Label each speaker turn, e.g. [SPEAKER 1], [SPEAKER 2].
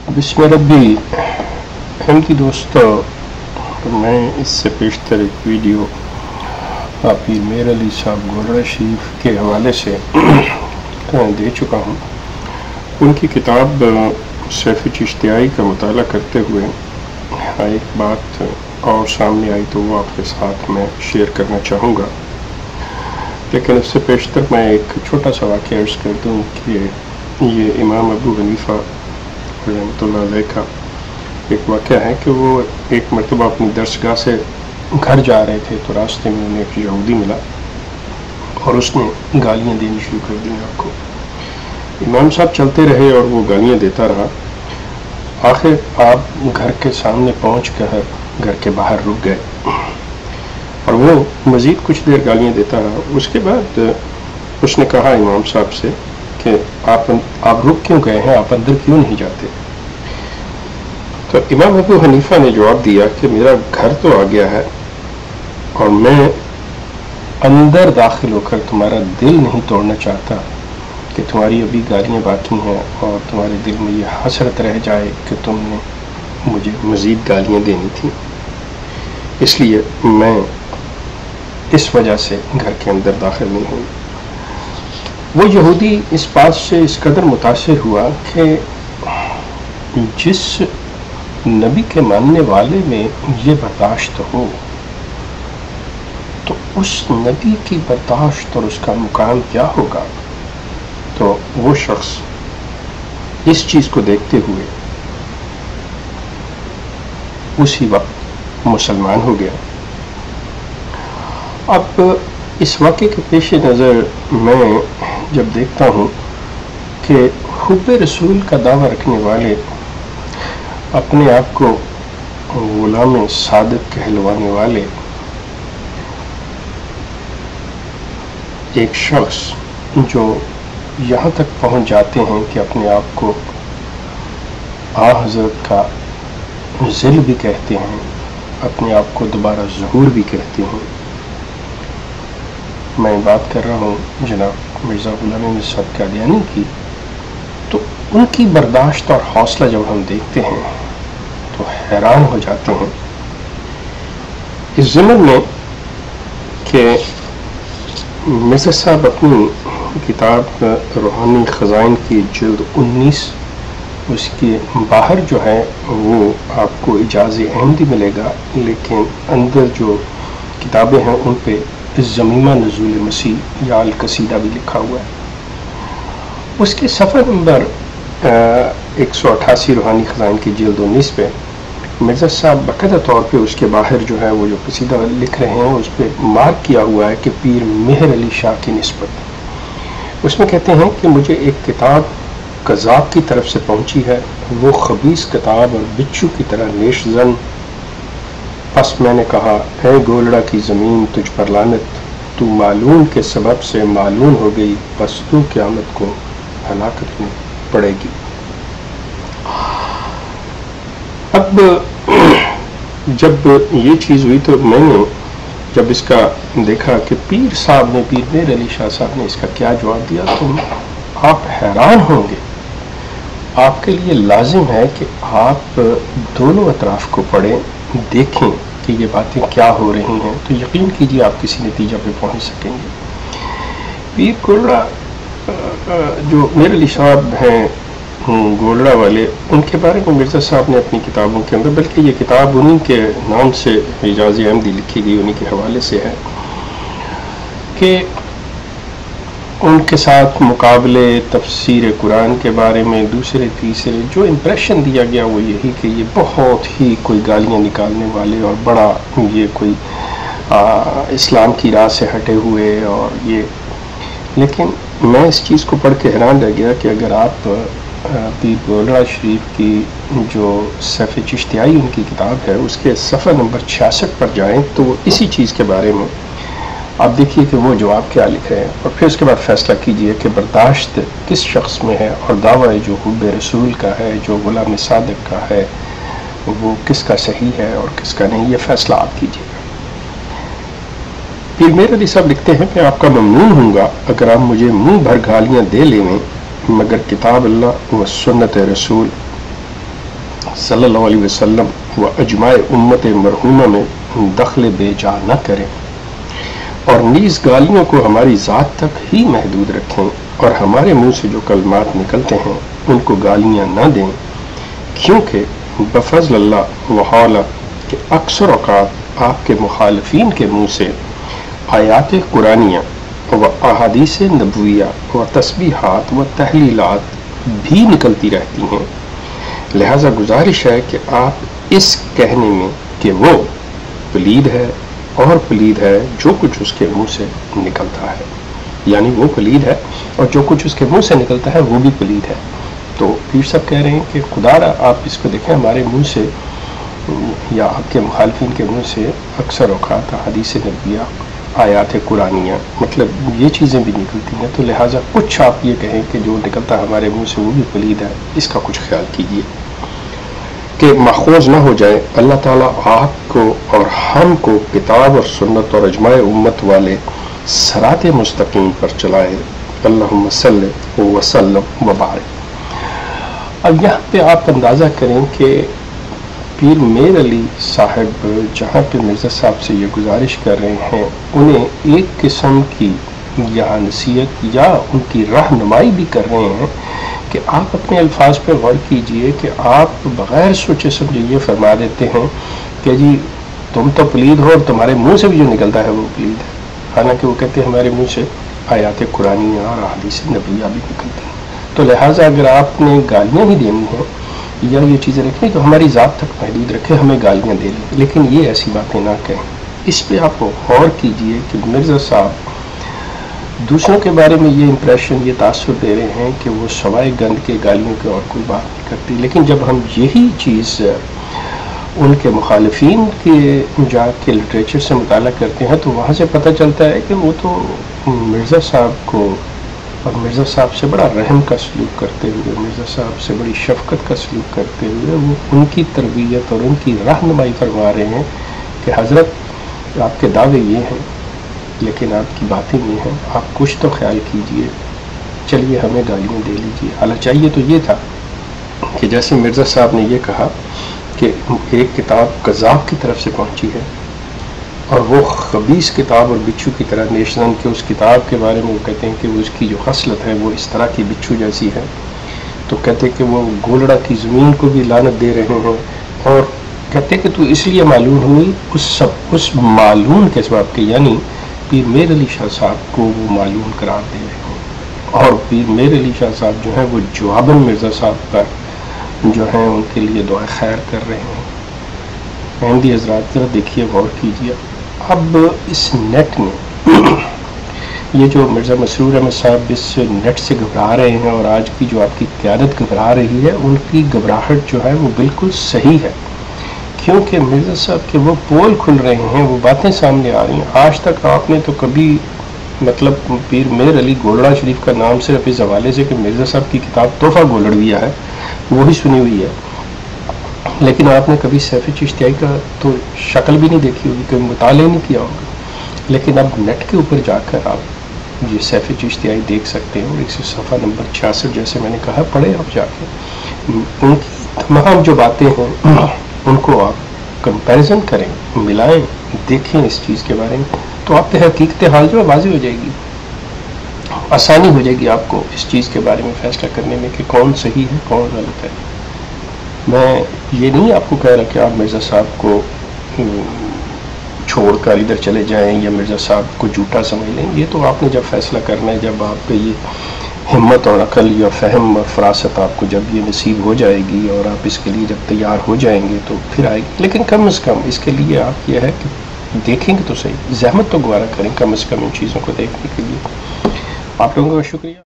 [SPEAKER 1] بسم ربی احمدی دوستو، میں اس سے پیشتر ایک ویڈیو پیر میر علی صاحب گولڑا شریف کے حوالے سے دے چکا ہوں۔ ان کی کتاب سیف چشتیائی کا مطالعہ کرتے ہوئے ایک بات اور سامنے آئی تو وہ آپ کے ساتھ میں شیئر کرنا چاہوں گا، لیکن اس سے پیشتر میں ایک چھوٹا سا واقعہ عرض کر دوں کہ یہ امام ابو حنیفہ رحمۃ اللہ علیہ کا ایک واقعہ ہے کہ وہ ایک مرتبہ اپنی درسگاہ سے گھر جا رہے تھے تو راستے میں انہیں ایک یہودی ملا اور اس نے گالیاں دینی شروع کر دیں آپ کو۔ امام صاحب چلتے رہے اور وہ گالیاں دیتا رہا۔ آخر آپ گھر کے سامنے پہنچ کر گھر کے باہر رک گئے اور وہ مزید کچھ دیر گالیاں دیتا رہا۔ اس کے بعد اس نے کہا امام صاحب سے کہ آپ رک کیوں گئے ہیں، آپ اندر کیوں نہیں جاتے؟ تو امام ابو حنیفہ نے جواب دیا کہ میرا گھر تو آ گیا ہے اور میں اندر داخل ہو کر تمہارا دل نہیں توڑنا چاہتا کہ تمہاری ابھی گالیاں باقی ہیں اور تمہارے دل میں یہ حسرت رہ جائے کہ تم نے مجھے مزید گالیاں دینی تھیں، اس لیے میں اس وجہ سے گھر کے اندر داخل نہیں ہوں۔ وہ یہودی اس بات سے اس قدر متاثر ہوا کہ جس نبی کے ماننے والے میں یہ برداشت ہو تو اس نبی کی برداشت اور اس کا مقام کیا ہوگا۔ تو وہ شخص اس چیز کو دیکھتے ہوئے اسی وقت مسلمان ہو گیا۔ اب اس واقعے کے پیش نظر میں جب دیکھتا ہوں کہ حب رسول کا دعویٰ رکھنے والے اپنے آپ کو غلام صادق کہلوانے والے ایک شخص جو یہاں تک پہنچ جاتے ہیں کہ اپنے آپ کو حضرت کا ذل بھی کہتے ہیں، اپنے آپ کو دوبارہ ظہور بھی کہتے ہیں۔ میں بات کر رہا ہوں جناب مرزا غلام احمد صاحب قادیانی کی، تو ان کی برداشت اور حوصلہ جب ہم دیکھتے ہیں تو حیران ہو جاتے ہیں۔ اس ضمن میں کہ مرزا صاحب اپنی کتاب روحانی خزائن کی جلد 19 اس کے باہر جو ہے وہ آپ کو اعجاز احمدی ملے گا، لیکن اندر جو کتابیں ہیں ان پہ ضمیمہ نزول مسیح یا القصیدہ بھی لکھا ہوا ہے۔ اس کے صفحہ نمبر 188 روحانی خزائن کی جلد 19 پہ مرزا صاحب باقاعدہ طور پہ اس کے باہر جو ہے وہ جو قصیدہ لکھ رہے ہیں اس پہ مارک کیا ہوا ہے کہ پیر مہر علی شاہ کی نسبت۔ اس میں کہتے ہیں کہ مجھے ایک کتاب قذاب کی طرف سے پہنچی ہے، وہ خبیث کتاب اور بچھو کی طرح نیش زن، پس میں نے کہا اے گولڑا کی زمین تجھ پر لعنت، تو معلوم کے سبب سے معلوم ہو گئی، پس تو قیامت کو ہلاکت میں پڑے گی۔ اب جب یہ چیز ہوئی تو میں نے جب اس کا دیکھا کہ پیر صاحب نے، پیر میر علی شاہ صاحب نے اس کا کیا جواب دیا تو آپ حیران ہوں گے۔ آپ کے لیے لازم ہے کہ آپ دونوں اطراف کو پڑھیں، دیکھیں کہ یہ باتیں کیا ہو رہی ہیں، تو یقین کیجیے آپ کسی نتیجہ پہ پہنچ سکیں گے۔ پیر گولڑا جو میر علی صاحب ہیں گولڑا والے، ان کے بارے میں مرزا صاحب نے اپنی کتابوں کے اندر، بلکہ یہ کتاب انہی کے نام سے اعجاز احمدی لکھی گئی، انہی کے حوالے سے ہے کہ ان کے ساتھ مقابلے تفسیر قرآن کے بارے میں دوسرے تیسرے جو امپریشن دیا گیا وہ یہی کہ یہ بہت ہی کوئی گالیاں نکالنے والے اور بڑا یہ کوئی اسلام کی راہ سے ہٹے ہوئے اور یہ، لیکن میں اس چیز کو پڑھ کے حیران رہ گیا کہ اگر آپ پیر گولڑا شریف کی جو سیف چشتیائی ان کی کتاب ہے اس کے صفحہ نمبر 66 پر جائیں تو وہ اسی چیز کے بارے میں آپ دیکھیے کہ وہ جواب کیا لکھ رہے ہیں، اور پھر اس کے بعد فیصلہ کیجئے کہ برداشت کس شخص میں ہے اور دعویٰ جو حب رسول کا ہے، جو غلام صادق کا ہے، وہ کس کا صحیح ہے اور کس کا نہیں، یہ فیصلہ آپ کیجئے گا۔ پیر میر علی صاحب لکھتے ہیں کہ آپ کا ممنون ہوں گا اگر آپ مجھے منہ بھر گالیاں دے لیں، مگر کتاب اللہ و سنت رسول सल्लल्लाहु अलैहि वसल्लम व अजमाए उम्मत मरहूमा में दखल बेजा न करें और नीज गालियों को हमारी ज़ात तक ही महदूद रखें और हमारे मुंह से जो कलमात निकलते हैं उनको गालियां न दें, क्योंकि बफज़ल अल्लाह व हौला के अक्सर औक़ात आपके मुखालिफिन के मुंह से आयात कुरानिया व अहादीस नबविया व तस्बीहात व तहलीलात भी निकलती रहती हैं। लिहाजा गुजारिश है कि आप इस कहने में कि वो पलीद है और पलीद है जो कुछ उसके मुंह से निकलता है, यानी वो पलीद है और जो कुछ उसके मुंह से निकलता है वो भी पलीद है। तो पीर साहब कह रहे हैं कि खुदारा आप इसको देखें, हमारे मुंह से या आपके मुखालफिन के मुंह से अक्सर औक़ात हदीस नबिया आयात कुरानिया मतलब ये चीज़ें भी निकलती हैं, तो लिहाजा कुछ आप ये कहें कि जो निकलता है हमारे मुंह से वो भी पलीद है, इसका कुछ ख्याल कीजिए कि माखूज ना हो जाए। अल्लाह ताला आपको और हमको किताब और सुन्नत और अजमाए उम्मत वाले सराते मुस्तकीम पर चलाए। अल्लाहुम्मा सल्लि व सल्लिम व बारिक। अब यहाँ पे आप अंदाज़ा करें कि पीर मेर अली साहब जहाँ पे मिर्ज़ा साहब से ये गुजारिश कर रहे हैं, उन्हें एक किस्म की या नसीहत या उनकी रहनुमाई भी कर रहे हैं कि आप अपने अल्फाज पे गौर कीजिए कि आप बग़ैर सोचे समझे ये फरमा देते हैं कि जी तुम तो पलीद हो और तुम्हारे मुंह से भी जो निकलता है वो पलीद है, हालांकि वो कहते हैं हमारे मुंह से आयात कुरानिया और हदीस नबविया भी निकलती हैं। तो लिहाजा अगर आपने गालियाँ ही देनी हैं या ये चीज़ें रखें तो हमारी ज़ात तक महदूद रखें, हमें गालियाँ दे लें, लेकिन ये ऐसी बातें ना कहें। इस पे आप गौर कीजिए कि मिर्ज़ा साहब दूसरों के बारे में ये इंप्रेशन, ये तासुर दे रहे हैं कि वो सवाए गंद के गालियों के और कोई बात नहीं करती, लेकिन जब हम यही चीज़ उनके मुखालिफिन के जाके लिटरेचर से मुताला करते हैं तो वहाँ से पता चलता है कि वो तो मिर्ज़ा साहब को और मिर्ज़ा साहब से बड़ा रहम का सलूक करते हुए, मिर्ज़ा साहब से बड़ी शफ़क़त का सलूक करते हुए वो उनकी तरबियत और उनकी रहनुमाई फरमा रहे हैं कि हज़रत आपके दावे ये हैं लेकिन आपकी बातें ये हैं, आप कुछ तो ख्याल कीजिए, चलिए हमें गालियाँ दे लीजिए। हालांकि चाहिए तो ये था कि जैसे मिर्ज़ा साहब ने ये कहा कि एक किताब कज़ाब की तरफ से पहुँची है और वो खबीस किताब और बिच्छू की तरह, नेशन के उस किताब के बारे में वो कहते हैं कि वो उसकी जो खसलत है वो इस तरह की बिच्छू जैसी है, तो कहते हैं कि वो गोलड़ा की ज़मीन को भी लानत दे रहे हैं और कहते हैं कि तू इसलिए मालूम हुई उस मालूम के सबब के, यानी पीर मेर अली शाह साहब को वो मालूम करार दे रहे हैं और पीर मेर अली शाह साहब जो है वो जवाबन मिर्ज़ा साहब पर जो है उनके लिए दुआ खैर कर रहे हैं। अहमदी हज़रात ज़रा देखिए, गौर कीजिए। अब इस नेट ने ये जो मिर्ज़ा मसरूर अहमद साहब इस नेट से घबरा रहे हैं और आज की जो आपकी क़यादत घबरा रही है, उनकी घबराहट जो है वो बिल्कुल सही है, क्योंकि मिर्ज़ा साहब के वो पोल खुल रहे हैं, वो बातें सामने आ रही हैं। आज तक आपने तो कभी मतलब पीर मेर अली गोलड़ा शरीफ का नाम सिर्फ इस हवाले से कि मिर्ज़ा साहब की किताब तोहफ़ा गोलड़विया है वो ही सुनी हुई है, लेकिन आपने कभी सैफ़ चिश्तियाई का तो शक्ल भी नहीं देखी होगी, कभी मुताले नहीं किया होगा। लेकिन अब नेट के ऊपर जाकर आप ये सैफ़ चिश्तियाई देख सकते हैं और एक सफ़ा नंबर 66 जैसे मैंने कहा पढ़े आप जाके, उनकी तमाम जो बातें हैं उनको आप कंपैरिजन करें, मिलाएं, देखें इस चीज़ के बारे में, तो आप पे हकीकत हाल जो वाज़ेह हो जाएगी, आसानी हो जाएगी आपको इस चीज़ के बारे में फ़ैसला करने में कि कौन सही है कौन गलत है। मैं ये नहीं आपको कह रहा कि आप मिर्ज़ा साहब को छोड़कर इधर चले जाएं या मिर्ज़ा साहब को झूठा समझ लें, ये तो आपने जब फ़ैसला करना है, जब आपको ये हिम्मत और अकल या फ़हम और फ़रासत आपको जब ये नसीब हो जाएगी और आप इसके लिए जब तैयार हो जाएंगे तो फिर आएगी। लेकिन कम से कम इसके लिए आप ये है कि देखेंगे तो सही, ज़हमत तो गवारा करें कम से कम इन चीज़ों को देखने के लिए। आप लोगों का शुक्रिया।